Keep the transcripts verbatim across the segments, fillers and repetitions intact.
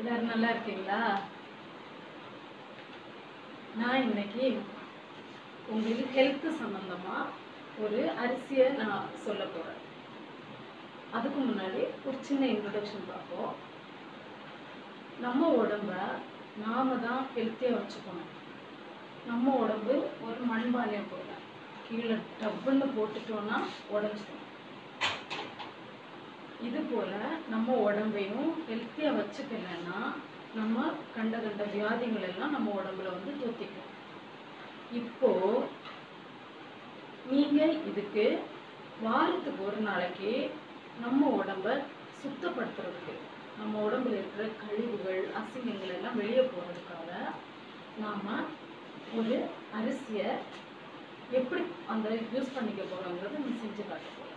எல்லாரும் நல்லா இருக்கீங்களா? நான் இன்னைக்கு உங்களுக்கு ஹெல்த் சம்பந்தமா ஒரு அரிசியை நான் சொல்ல போறேன். அதுக்கு முன்னாடி ஒரு சின்ன இன்ட்ரோடக்ஷன் பார்ப்போம். நம்ம உடம்ப நாம தான் ஹெல்த்தியா வச்சுக்கணும். நம்ம உடம்பு ஒரு மண்பானையை போல, கீழே டப்புன்னு போட்டுட்டோம்னா உடஞ்சிடும். இது போல நம்ம உடம்பையும் ஹெல்த்தியா வச்சுக்கலைன்னா நம்ம கண்ட கண்ட வியாதிகள் எல்லாம் நம்ம உடம்புல வந்து தூத்திக்கும். இப்போ நீங்க இதுக்கு வாரத்துக்கு ஒரு நாளைக்கு நம்ம உடம்ப சுத்தப்படுத்துறதுக்கு, நம்ம உடம்புல இருக்கிற கழிவுகள் அசிங்கங்கள் எல்லாம் வெளியே போறதுக்காக நாம ஒரு அரிசியை எப்படி அந்த யூஸ் பண்ணிக்க போறோங்கிறத நம்ம செஞ்சு காட்ட போறோம்.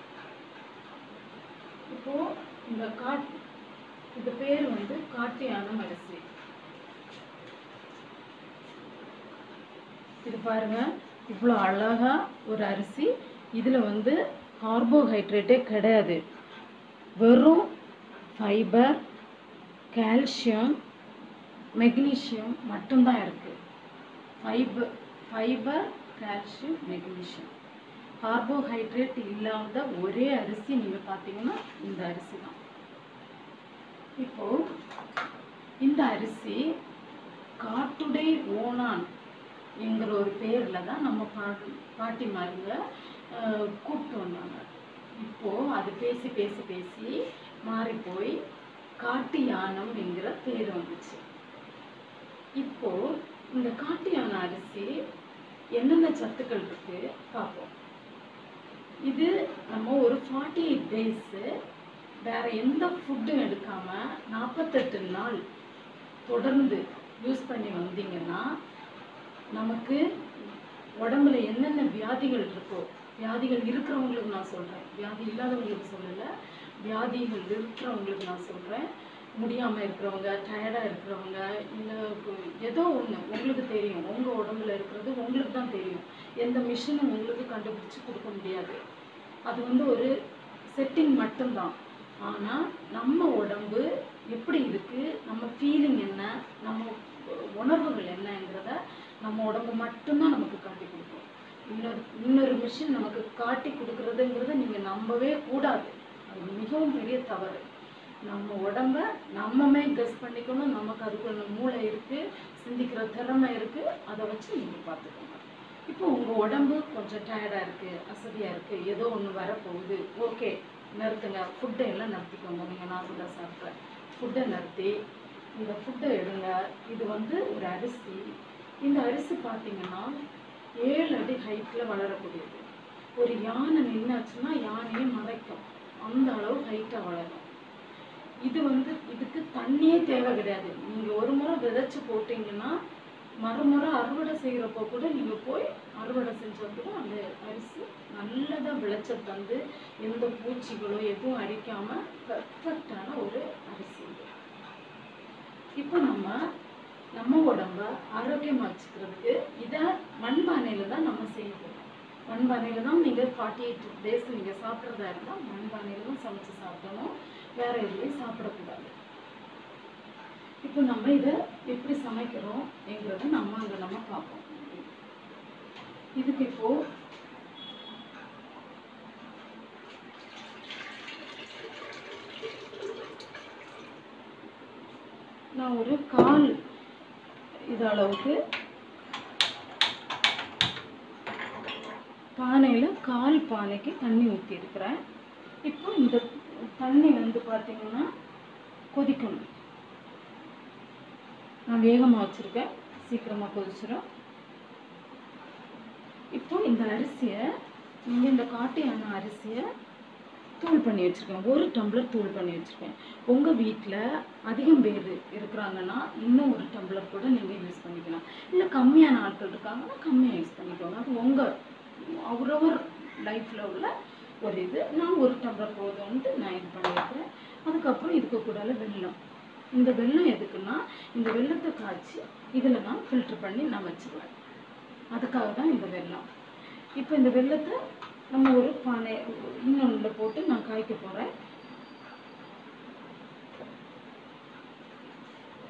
இப்போ இந்த காட் இது பேர் வந்து காட்டு யானம் அரிசி. இது பாருங்க, இவ்வளோ அழகா ஒரு அரிசி. இதுல வந்து கார்போஹைட்ரேட்டே கிடையாது, வெறும் ஃபைபர், கால்சியம், மெக்னீசியம் மட்டும்தான் இருக்கு. Fibre fibre calcium, magnesium, carbohydrate இல்லாத ஒரே அரிசி நீங்க பார்த்தீங்கன்னா இந்த அரிசி தான். இப்போ இந்த அரிசி காட்டுடை ஓணான் என்கிற ஒரு பேர்ல தான் நம்ம பாட்டி பாட்டிமாருங்க கூப்பிட்டு வந்தாங்க. இப்போ அது பேசி பேசி பேசி மாறி போய் காட்டு யானம் என்கிற பேர் வந்துச்சு. இப்போ இந்த காட்டு யானை அரிசி என்னென்ன சத்துக்கள் இருக்கு பார்ப்போம். இது நம்ம ஒரு ஃபார்ட்டி எயிட் டேஸு வேற எந்த ஃபுட்டும் எடுக்காம நாற்பத்தெட்டு நாள் தொடர்ந்து யூஸ் பண்ணி வந்தீங்கன்னா நமக்கு உடம்புல என்னென்ன வியாதிகள் இருக்கோ, வியாதிகள் இருக்கிறவங்களுக்கு நான் சொல்றேன், வியாதி இல்லாதவங்களுக்கு சொல்லலை, வியாதிகள் இருக்கிறவங்களுக்கு நான் சொல்றேன். முடியாமல் இருக்கிறவங்க, டயர்டாக இருக்கிறவங்க, இல்லை ஏதோ ஒன்று உங்களுக்கு தெரியும், உங்கள் உடம்புல இருக்கிறது உங்களுக்கு தான் தெரியும். எந்த மிஷினும் உங்களுக்கு கண்டுபிடிச்சி கொடுக்க முடியாது. அது வந்து ஒரு செட்டிங் மட்டும்தான். ஆனால் நம்ம உடம்பு எப்படி இருக்குது, நம்ம ஃபீலிங் என்ன, நம்ம உணர்வுகள் என்னங்கிறத நம்ம உடம்பு மட்டும்தான் நமக்கு காட்டி கொடுக்கும். இன்னொரு இன்னொரு மிஷின் நமக்கு காட்டி கொடுக்குறதுங்கிறத நீங்கள் நம்பவே கூடாது. அது மிகவும் பெரிய தவறு. நம்ம உடம்ப நம்மமே கெஸ் பண்ணிக்கணும். நமக்கு அதுக்குள்ள மூளை இருக்கு, சிந்திக்கிற திறமை இருக்கு, அதை வச்சு நீங்க பார்த்துக்கோங்க. இப்போ உங்க உடம்பு கொஞ்சம் டயர்டா இருக்கு, அசதியா இருக்கு, ஏதோ ஒன்று வரப்போகுது, ஓகே நிறுத்துங்க, ஃபுட்டை எல்லாம் நிறுத்திக்கோங்க. நீங்க நார்மலாக சாப்பிட்ற ஃபுட்டை நிறுத்தி இந்த ஃபுட்டை எடுங்க. இது வந்து ஒரு அரிசி. இந்த அரிசி பார்த்தீங்கன்னா ஏழு அடி ஹைட்டில் வளரக்கூடியது. ஒரு யானை நின்னாச்சுன்னா யானையே மறைக்கும், அந்த அளவு ஹைட்டாக வளரும். இது வந்து இதுக்கு தண்ணியே தேவை கிடையாது. நீங்க ஒரு முறை விதைச்சு போட்டீங்கன்னா மறுமுறை அறுவடை செய்யறப்போ கூட நீங்க போய் அறுவடை செஞ்சா கூட அந்த அரிசி நல்லதா விளைச்சல் தந்து எந்த பூச்சிகளோ எதுவும் அடிக்காம பெர்ஃபெக்டான ஒரு அரிசி. இப்போ நம்ம நம்ம உடம்ப ஆரோக்கியமா வச்சுக்கிறதுக்கு இதை மண்பானையில தான் நம்ம செய்யணும். மண்பானையில தான் நீங்க ஃபார்ட்டி எயிட் டேஸ் நீங்க சாப்பிட்றதா இருந்தால் மண்பானையில தான் சமைச்சு சாப்பிடணும், வேற எதுலையும் சாப்பிடக்கூடாது. இப்போ நம்ம இதை எப்படி சமைக்கிறோம் என்கிறத நம்ம அங்கே நம்ம பார்ப்போம். இதுக்கு இப்போ நான் ஒரு கால் இது அளவுக்கு பானையில் கால் பானைக்கு தண்ணி ஊற்றி இருக்கிறேன். இப்போ இந்த தண்ணி வந்து பார்த்தீங்கன்னா கொதிக்கணும். நான் வேகமாக வச்சுருக்கேன், சீக்கிரமாக கொதிச்சிடும். இப்போ இந்த அரிசியை நீங்கள் இந்த காட்டு யானை அரிசியை தூள் பண்ணி வச்சுருக்கேன், ஒரு டம்ளர் தூள் பண்ணி வச்சுருக்கேன். உங்கள் வீட்டில் அதிகம் பேர் இருக்கிறாங்கன்னா இன்னும் ஒரு டம்ளர் கூட நீங்கள் யூஸ் பண்ணிக்கலாம். இல்லை கம்மியான ஆட்கள் இருக்காங்கன்னா கம்மியாக யூஸ் பண்ணிக்கோங்க. அது உங்கள் அவரவர் லைஃப்பில் உள்ள ஒரு இது. நான் ஒரு டம்ளர் போதும்ன்ட்டு நான் இது பண்ணியிருக்கிறேன். அதுக்கப்புறம் இதுக்கு கூட வெல்லம். இந்த வெல்லம் எதுக்குன்னா இந்த வெல்லத்தை காய்ச்சி இதில் நான் ஃபில்டர் பண்ணி நான் வச்சுருவேன். அதுக்காக தான் இந்த வெல்லம். இப்போ இந்த வெல்லத்தை நம்ம ஒரு பானை இன்னொன்றில் போட்டு நான் காய்க்க போகிறேன்.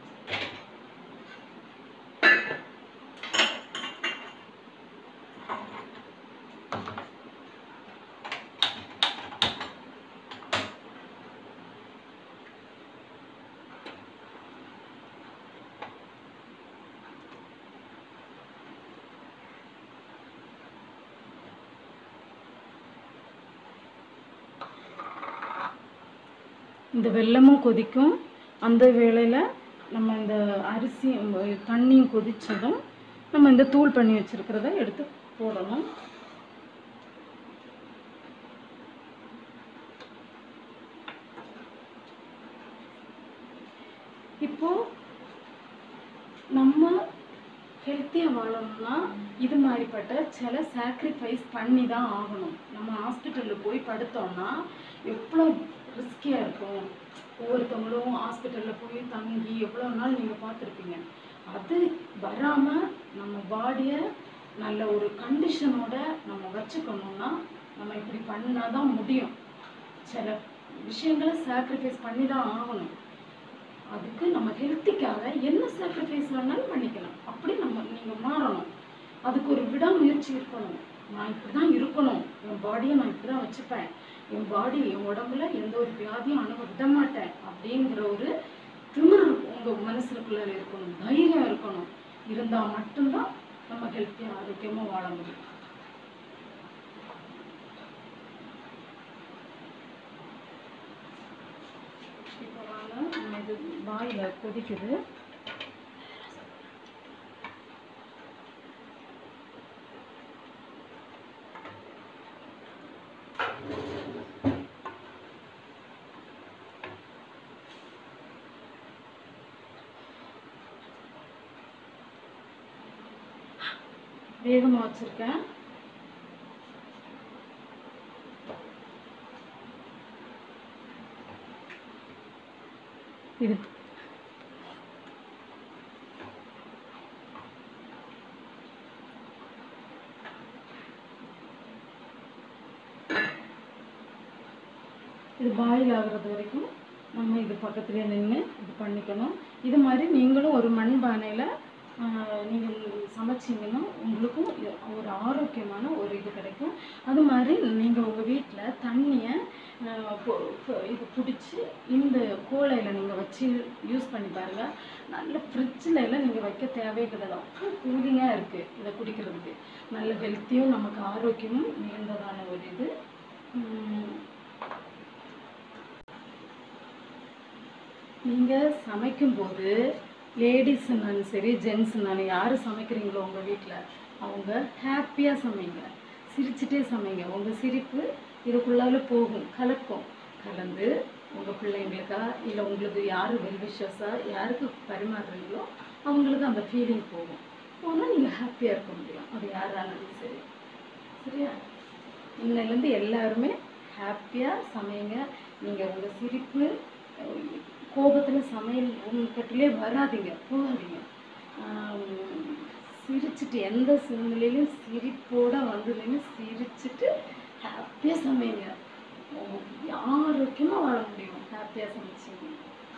இந்த வெல்லமும் கொதிக்கும். அந்த வேளையில் நம்ம இந்த அரிசி தண்ணியும் கொதித்ததும் நம்ம இந்த தூள் பண்ணி வச்சுருக்கிறத எடுத்து போடணும். இப்போது நம்ம ஹெல்த்தியாக வாழணும்னா இது மாதிரிப்பட்ட சில சாக்ரிஃபைஸ் பண்ணி தான் ஆகணும். நம்ம ஹாஸ்பிட்டலில் போய் படுத்தோம்னா எவ்வளோ ரிஸ்கியாக இருக்கும். ஒவ்வொருத்தவங்களும் ஹாஸ்பிட்டலில் போய் தங்கி எவ்வளோ நாள் நீங்கள் பார்த்துருப்பீங்க. அது வராமல் நம்ம பாடியை நல்ல ஒரு கண்டிஷனோட நம்ம வச்சுக்கணுன்னா நம்ம இப்படி பண்ணால் தான் முடியும். சில விஷயங்களை சாக்ரிஃபைஸ் பண்ணி தான் ஆகணும். அதுக்கு நம்ம ஹெல்த்திக்காக என்ன சாக்ரிஃபைஸ் வேணாலும் பண்ணிக்கலாம். அப்படி நம்ம நீங்கள் மாறணும். அதுக்கு ஒரு விடாமுயற்சி இருக்கணும். நான் இப்படி தான் இருக்கணும், என் பாடியை நான் இப்படி தான் வச்சுப்பேன், என் பாடி என் உடம்புல எந்த ஒரு வியாதியும் அணுக விட மாட்டேன் அப்படிங்கிற ஒரு திமிர் உங்கள் மனசுக்குள்ளே இருக்கணும், தைரியம் இருக்கணும். இருந்தால் மட்டும்தான் நம்ம ஹெல்த்தியாக ஆரோக்கியமாக வாழ முடியும். இப்போ வாங்க, நம்ம இது வாயில் கொதிக்குது. வேகமாக வச்சுருக்கேன். இது இது பாயில் ஆகுறது வரைக்கும் நம்ம இது பக்கத்துலேயே நின்று இது பண்ணிக்கணும். இது மாதிரி நீங்களும் ஒரு மண் பானையில் நீங்கள் சமைச்சிங்கன்னா உங்களுக்கும் ஒரு ஆரோக்கியமான ஒரு இது கிடைக்கும். அது மாதிரி நீங்கள் உங்கள் வீட்டில் தண்ணியை இது பிடிச்சி இந்த கோலையில் நீங்கள் வச்சு யூஸ் பண்ணி பாருங்கள். நல்ல ஃப்ரிட்ஜில் எல்லாம் நீங்கள் வைக்க தேவையே கிடையாது. அவ்வளோ கூலிங்காக இருக்குது இதை குடிக்கிறதுக்கு. நல்ல ஹெல்த்தியும் நமக்கு ஆரோக்கியமும் நிறைந்ததான ஒரு இது. நீங்கள் சமைக்கும்போது லேடிஸ்னாலும் சரி ஜென்ட்ஸ்னாலும் யார் சமைக்கிறீங்களோ உங்கள் வீட்டில் அவங்க ஹாப்பியாக சமைங்க, சிரிச்சுட்டே சமைங்க. உங்கள் சிரிப்பு இதுக்குள்ளால போகும், கலக்கும். கலந்து உங்கள் பிள்ளைங்களுக்கா இல்லை உங்களுக்கு யார் வெல்விஷஸாக யாருக்கு பரிமாறுறீங்களோ அவங்களுக்கு அந்த ஃபீலிங் போகும். போனால் நீங்கள் ஹாப்பியாக இருக்க முடியும். அது யாரானாலும் சரி. சரியா? இன்னிலேருந்து எல்லாருமே ஹாப்பியாக சமைங்க. நீங்கள் உங்கள் சிரிப்பு கோபத்தில் சமையல் உங்ககிட்டலே வராதிங்க, போகாதீங்க. சிரிச்சுட்டு எந்த சூழ்நிலையிலும் சிரிப்போடு வந்துலேன்னு சிரிச்சுட்டு ஹாப்பியாக சமைங்க. ஆரோக்கியமாக வாழ முடியும் ஹாப்பியாக சமைச்சிங்க.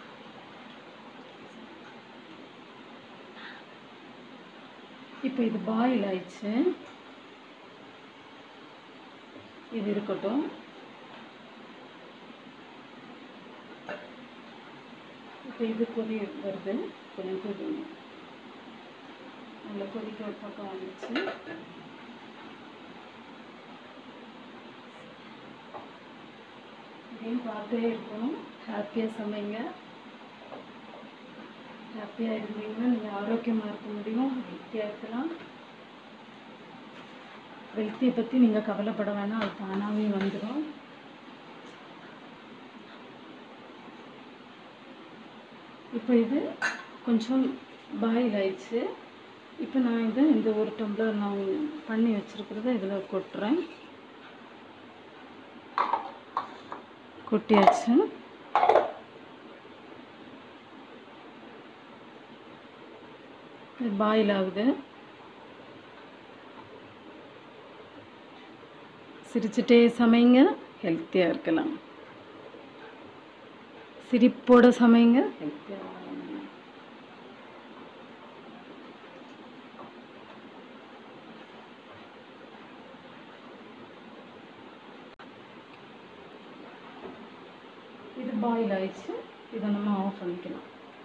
இப்போ இது பாயில் ஆயிடுச்சு. இது இருக்கட்டும். இப்போ இது கொதி வருது, கொஞ்சம் கொதி நல்லா கொதிக்க ஒரு பக்கம் வந்துச்சு. இதையும் பார்த்தே இருக்கணும். ஹாப்பியாக சமைங்க. ஹாப்பியாக இருந்தீங்கன்னா நீங்கள் ஆரோக்கியமாக இருக்க முடியும், ஹெல்த்தியாக இருக்கலாம். ஹெல்த்தியை பற்றி நீங்கள் கவலைப்பட வேணாம், அது தானாகவே வந்துடும். இப்போ இது கொஞ்சம் பாயில் ஆயிடுச்சு. இப்போ நான் இதை இந்த ஒரு டம்ளர் நான் பண்ணி வச்சுருக்கிறத இதில் கொட்டுறேன். கொட்டியாச்சு. இது பாயில் ஆகுது. சிரிச்சுட்டே சமைங்க, ஹெல்த்தியாக இருக்கலாம். சிரிப்போட சமைங்க, ஹெல்த்தியாக வாழணும். இது பாயில் ஆயிடுச்சு. இதை நம்ம ஆஃப் பண்ணிக்கலாம்.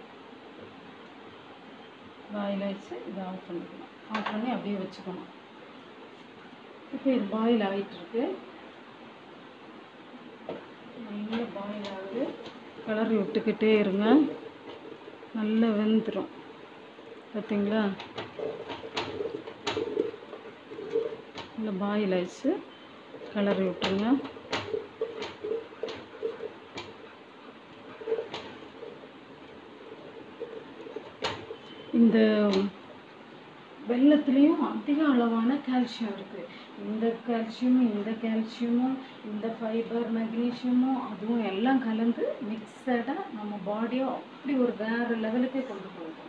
பாயில் ஆயிடுச்சு, இதை ஆஃப் பண்ணிக்கலாம். ஆஃப் பண்ணி அப்படியே வச்சுக்கணும். இப்போ இது பாயில் ஆகிட்டுருக்கு. நல்லா பாயில் ஆகுது. கிளறி விட்டுக்கிட்டே இருங்க, நல்லா வெந்துடும். பார்த்தீங்களா, நல்லா பாயில் ஆயிடுச்சு. கிளறி விட்டுருங்க. இந்த வெல்லத்துலேயும் அதிக அளவான கால்சியம் இருக்குது. இந்த கால்சியமும் இந்த கால்சியமும் இந்த ஃபைபர் மெக்னீஷியமும் அதுவும் எல்லாம் கலந்து மிக்சடாக நம்ம பாடியை அப்படி ஒரு வேறு லெவலுக்கே கொண்டு போகும்.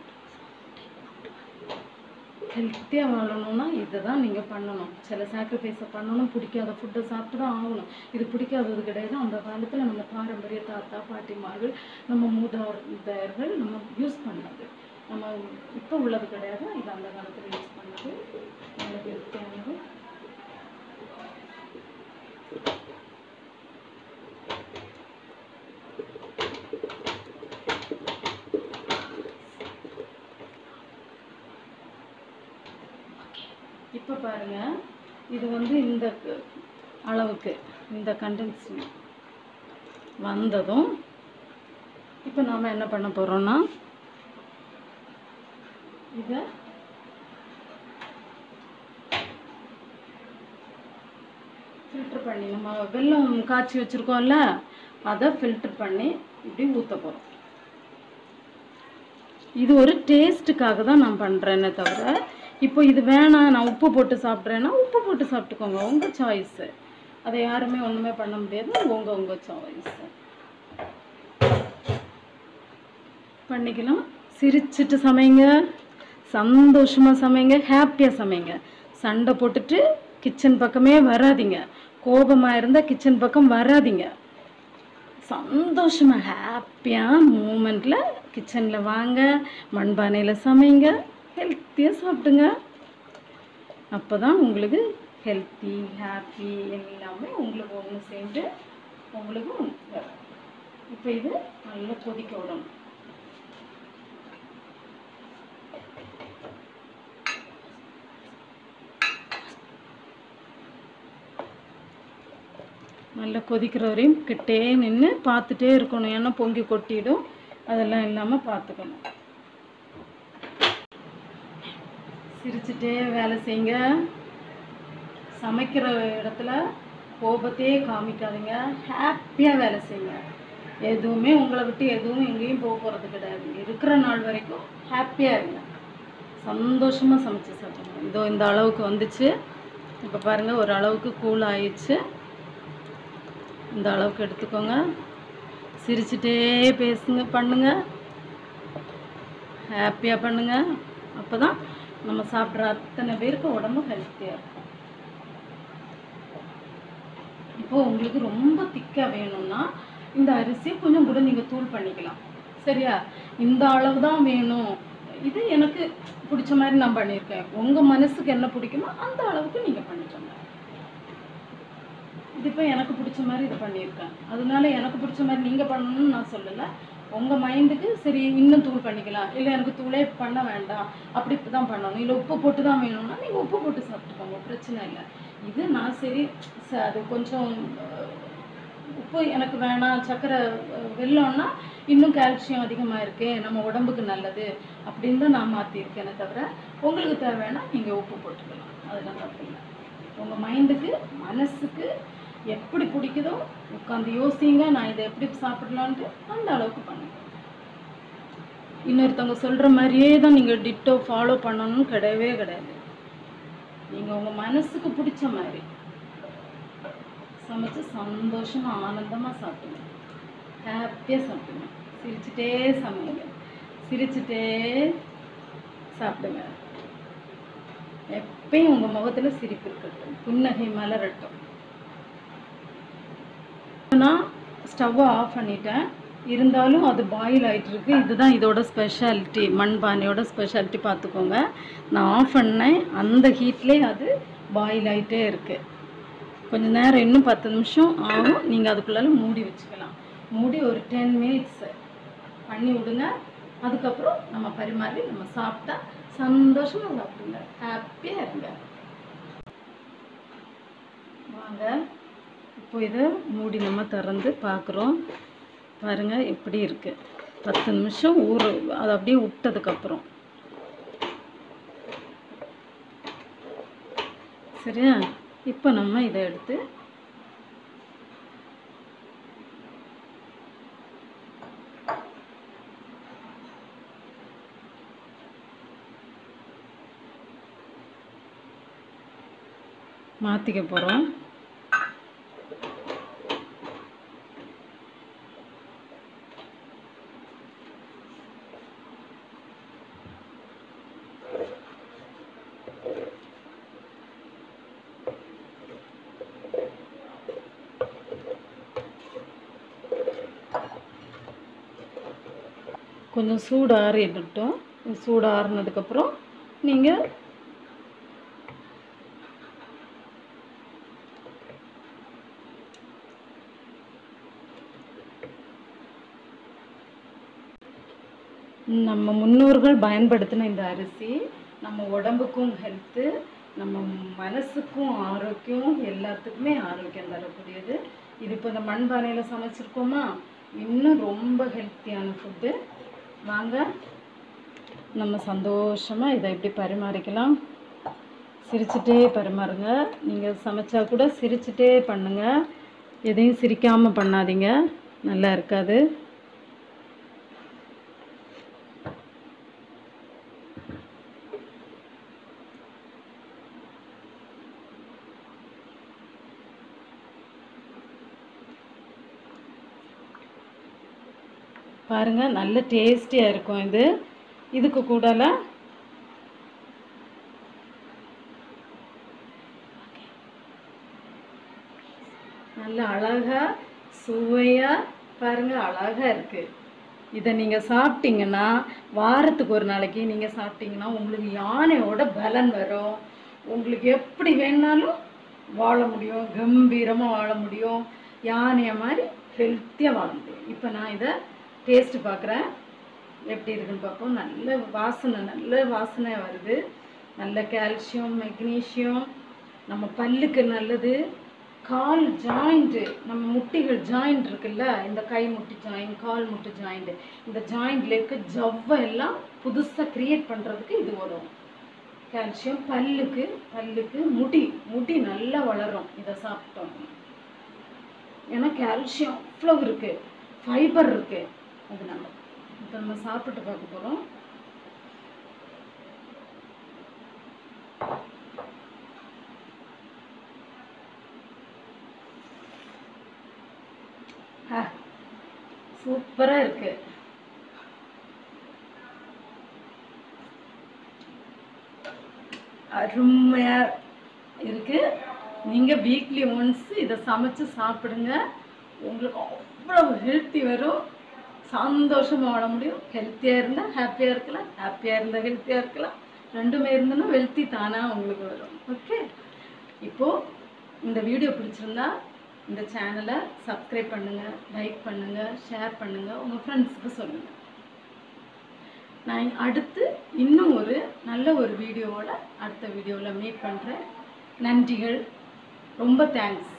ஹெல்த்தியாக வாழணும்னா இதை தான் நீங்கள் பண்ணணும். சில சாக்ரிஃபைஸை பண்ணணும். பிடிக்காத ஃபுட்டை சாப்பிட்டு தான் ஆகணும். இது பிடிக்காதது கிடையாது. அந்த காலத்தில் நம்ம பாரம்பரிய தாத்தா பாட்டிமார்கள், நம்ம மூதாதையர்கள் நம்ம யூஸ் பண்ணது. நம்ம இப்போ உள்ளது கிடையாது. இது அந்த காலத்தில் யூஸ் பண்ணது. நம்மளுக்கு ஹெல்த்தியானது. இப்போ பாருங்கள், இது வந்து இந்த அளவுக்கு இந்த கண்டென்ஸ் வந்ததும் இப்போ நாம் என்ன பண்ண போகிறோன்னா, இதை ஃபில்டர் பண்ணி நம்ம வெல்லம் காய்ச்சி வச்சுருக்கோம்ல, அதை ஃபில்டர் பண்ணி இப்படி ஊற்ற போகிறோம். இது ஒரு டேஸ்ட்டுக்காக தான் நான் பண்ணுறேன்னே தவிர, இப்போ இது வேணாம் நான் உப்பு போட்டு சாப்பிட்றேன்னா உப்பு போட்டு சாப்பிட்டுக்கோங்க, உங்கள் சாய்ஸு. அதை யாருமே ஒன்றுமே பண்ண முடியாது. உங்கள் உங்கள் சாய்ஸு பண்ணிக்கலாம். சிரிச்சிட்டு சமைங்க, சந்தோஷமாக சமைங்க, ஹாப்பியாக சமைங்க. சண்டை போட்டுட்டு கிச்சன் பக்கமே வராதிங்க. கோபமாக இருந்தால் கிச்சன் பக்கம் வராதிங்க. சந்தோஷமாக ஹாப்பியாக மூமெண்ட்டில் கிச்சனில் வாங்க, மண்பானையில் சமைங்க, ஹெல்த்தியாக சாப்பிடுங்க. அப்போ தான் உங்களுக்கு ஹெல்த்தி ஹாப்பி எல்லாமே உங்களுக்கு ஒன்று சேர்ந்து உங்களுக்கு வரும். இப்போ இது நல்லா கொதிக்க விடணும். நல்லா கொதிக்கிற வரையும் கிட்டே நின்று பார்த்துட்டே இருக்கணும். ஏன்னா பொங்கி கொட்டிடும். அதெல்லாம் இல்லாமல் பார்த்துக்கணும். சிரிச்சுட்டே வேலை செய்யுங்க. சமைக்கிற இடத்துல கோபத்தையே காமிக்காதீங்க. ஹாப்பியாக வேலை செய்யுங்க. எதுவுமே உங்களை விட்டு எதுவும் எங்கேயும் போக போகிறது கிடையாது. இருக்கிற நாள் வரைக்கும் ஹாப்பியாக இருங்க. சந்தோஷமாக சமைச்சு சாப்பிடுங்க. இதோ இந்த அளவுக்கு வந்துச்சு. இப்போ பாருங்கள், ஒரு அளவுக்கு கூல் ஆயிடுச்சு. இந்த அளவுக்கு எடுத்துக்கோங்க. சிரிச்சுட்டே பேசுங்க, பண்ணுங்க, ஹாப்பியாக பண்ணுங்க. அப்போ தான் நம்ம சாப்பிட்ற அத்தனை பேருக்கு உடம்பு ஹெல்த்தியாக இருக்கும். இப்போது உங்களுக்கு ரொம்ப திக்காக வேணும்னா இந்த அரிசி கொஞ்சம் கூட நீங்கள் தூள் பண்ணிக்கலாம். சரியா? இந்த அளவு தான் வேணும். இது எனக்கு பிடிச்ச மாதிரி நான் பண்ணியிருக்கேன். உங்கள் மனசுக்கு என்ன பிடிக்குமோ அந்த அளவுக்கு நீங்கள் பண்ணிக்கோங்க. இது இப்போ எனக்கு பிடிச்ச மாதிரி இதை பண்ணியிருக்கேன். அதனால எனக்கு பிடிச்ச மாதிரி நீங்கள் பண்ணணும்னு நான் சொல்லலை. உங்கள் மைண்டுக்கு சரி இன்னும் தூள் பண்ணிக்கலாம், இல்லை எனக்கு தூளே பண்ண வேண்டாம் அப்படி தான் பண்ணணும், இல்லை உப்பு போட்டு தான் வேணும்னா நீங்கள் உப்பு போட்டு சாப்பிட்டுக்கோங்க, பிரச்சனை இல்லை. இது நான் சரி ச அது கொஞ்சம் உப்பு எனக்கு வேணாம், சர்க்கரை வெல்லம்னா இன்னும் கால்சியம் அதிகமாக இருக்கு, நம்ம உடம்புக்கு நல்லது அப்படின்னு தான் நான் மாற்றிருக்கேனே தவிர, உங்களுக்கு தேவைன்னா நீங்கள் உப்பு போட்டுக்கலாம். அதெல்லாம் தப்பு இல்லை. உங்கள் மைண்டுக்கு மனசுக்கு எப்படி பிடிக்குதோ உட்காந்து யோசிங்க, நான் இதை எப்படி சாப்பிடலான்ட்டு அந்த அளவுக்கு பண்ணுங்க. இன்னொருத்தவங்க சொல்கிற மாதிரியே தான் நீங்கள் டிட்டோ ஃபாலோ பண்ணணும்னு கிடையவே கிடையாது. நீங்கள் உங்கள் மனசுக்கு பிடிச்ச மாதிரி சமைச்சு சந்தோஷமாக ஆனந்தமாக சாப்பிடுங்க, ஹாப்பியாக சாப்பிடுங்க, சிரிச்சுட்டே சமைங்க, சிரிச்சுட்டே சாப்பிடுங்க. எப்பயும் உங்கள் முகத்தில் சிரிப்பு இருக்கட்டும், புன்னகை மலரட்டும். நான் ஸ்டவ்வை ஆஃப் பண்ணிட்டேன், இருந்தாலும் அது பாயில் ஆகிட்டுருக்கு. இதுதான் இதோட ஸ்பெஷாலிட்டி, மண்பானையோட ஸ்பெஷாலிட்டி பார்த்துக்கோங்க. நான் ஆஃப் பண்ணேன், அந்த ஹீட்லேயே அது பாயில் ஆகிட்டே இருக்குது. கொஞ்சம் நேரம் இன்னும் பத்து நிமிஷம் ஆகும். நீங்கள் அதுக்குள்ளால மூடி வச்சுக்கலாம். மூடி ஒரு டென் மினிட்ஸ் பண்ணி விடுங்க. அதுக்கப்புறம் நம்ம பரிமாறி நம்ம சாப்பிட்டா சந்தோஷமாக சாப்பிடுங்க, ஹாப்பியாக இருங்க. வாங்க இப்போ இதை மூடி நம்ம திறந்து பார்க்குறோம். பாருங்கள் எப்படி இருக்குது. பத்து நிமிஷம் ஊற அதை அப்படியே விட்டதுக்கப்புறம் சரியா. இப்போ நம்ம இதை எடுத்து மாற்றிக்க போகிறோம். கொஞ்சம் சூடு ஆறிடட்டும். சூடு ஆறுனதுக்கப்புறம் நீங்கள் நம்ம முன்னோர்கள் பயன்படுத்தின இந்த அரிசி நம்ம உடம்புக்கும் ஹெல்த்து, நம்ம மனசுக்கும் ஆரோக்கியம், எல்லாத்துக்குமே ஆரோக்கியம் தரக்கூடியது. இது இப்போ இந்த மண்பானையில் சமைச்சிருக்கோமா, இன்னும் ரொம்ப ஹெல்த்தியான ஃபுட்டு. வாங்க நம்ம சந்தோஷமாக இதை எப்படி பரிமாறிக்கலாம். சிரிச்சுட்டே பரிமாறுங்க. நீங்கள் சமைச்சா கூட சிரிச்சுட்டே பண்ணுங்கள். எதையும் சிரிக்காமல் பண்ணாதீங்க, நல்லா இருக்காது. பாருங்கள் நல்ல டேஸ்டியாக இருக்கும் இது. இதுக்கு கூடல நல்ல அழகாக சுவையாக பாருங்கள் அழகாக இருக்குது. இதை நீங்கள் சாப்பிட்டீங்கன்னா வாரத்துக்கு ஒரு நாளைக்கு நீங்கள் சாப்பிட்டீங்கன்னா உங்களுக்கு யானையோட பலன் வரும். உங்களுக்கு எப்படி வேணாலும் வாழ முடியும், கம்பீரமாக வாழ முடியும், யானையை மாதிரி ஹெல்த்தியாக வாழ முடியும். இப்போ நான் இதை டேஸ்ட்டு பார்க்குறேன், எப்படி இருக்குன்னு பார்ப்போம். நல்ல வாசனை, நல்ல வாசனையாக வருது. நல்ல கால்சியம், மெக்னீஷியம், நம்ம பல்லுக்கு நல்லது. கால் ஜாயிண்ட்டு, நம்ம முட்டிகள் ஜாயிண்ட் இருக்குல்ல, இந்த கை முட்டி ஜாயிண்ட், கால் முட்டி ஜாயிண்ட்டு, இந்த ஜாயிண்டில் இருக்க ஜவ்வை எல்லாம் புதுசாக க்ரியேட் பண்ணுறதுக்கு இது வரும். கால்சியம் பல்லுக்கு, பல்லுக்கு முடி முடி நல்லா வளரும் இதை சாப்பிட்டோம். ஏன்னா கால்சியம் அவ்வளோ இருக்குது, ஃபைபர் இருக்குது, அதனால. இப்போ நம்ம சாப்பிட்டு பார்க்க போகிறோம். சூப்பராக இருக்கு. அருமையாக இருக்கு. நீங்கள் வீக்லி ஒன்ஸ் இதை சமைச்சு சாப்பிடுங்க. உங்களுக்கு அவ்வளோ ஹெல்த்தி வரும், சந்தோஷமாக வாழ முடியும். ஹெல்த்தியாக இருந்தால் ஹாப்பியாக இருக்கலாம், ஹாப்பியாக இருந்தால் ஹெல்த்தியாக இருக்கலாம். ரெண்டுமே இருந்தோன்னா வெல்த்தி தானாக உங்களுக்கு வரும். ஓகே, இப்போது இந்த வீடியோ பிடிச்சிருந்தா இந்த சேனலை சப்ஸ்கிரைப் பண்ணுங்கள், லைக் பண்ணுங்கள், ஷேர் பண்ணுங்கள், உங்கள் ஃப்ரெண்ட்ஸுக்கு சொல்லுங்கள். நான் அடுத்து இன்னும் ஒரு நல்ல ஒரு வீடியோவோட அடுத்த வீடியோவில் மீட் பண்ணுறேன். நன்றிகள், ரொம்ப தேங்க்ஸ்.